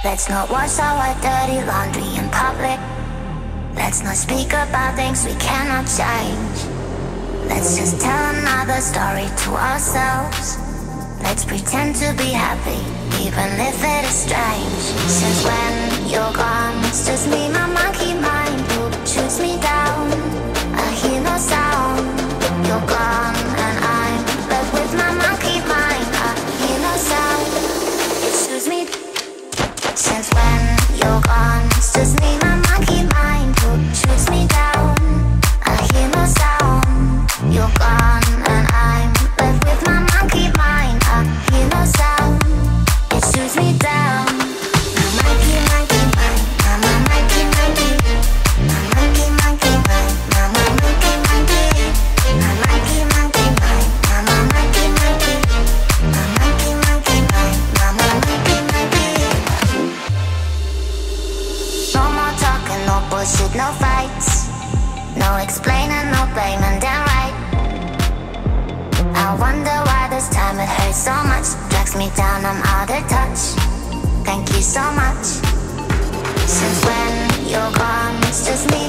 Let's not wash our dirty laundry in public. Let's not speak about things we cannot change. Let's just tell another story to ourselves. Let's pretend to be happy, even if it is strange. Since when you're gone, it's just me, my monkey mind, who shoots me down. I hear no sound. You're gone and I'm left with my monkey mind. I hear no sound. It shoots me. Since when you're gone, it's just me, my monkey mind, who shoots me down. I hear no sound. You're gone and I'm left with my monkey mind. I hear no sound. It shoots me down. My monkey, monkey mind. My monkey, monkey. My monkey, monkey mind. My monkey, monkey. My monkey, monkey mind. My monkey, monkey. My monkey, monkey mind. My monkey, monkey. No more talking, no bullshit, no fights. No explaining, no blaming, damn right. I wonder why this time it hurts so much. Drags me down, I'm out of touch. Thank you so much. Since when you're gone, it's just me.